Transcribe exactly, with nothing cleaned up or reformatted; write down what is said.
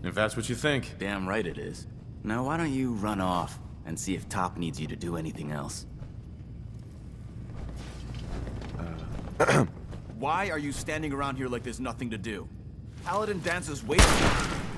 If that's what you think. Damn right it is. Now why don't you run off and see if Top needs you to do anything else? Why are you standing around here like there's nothing to do? Paladin dances wasted.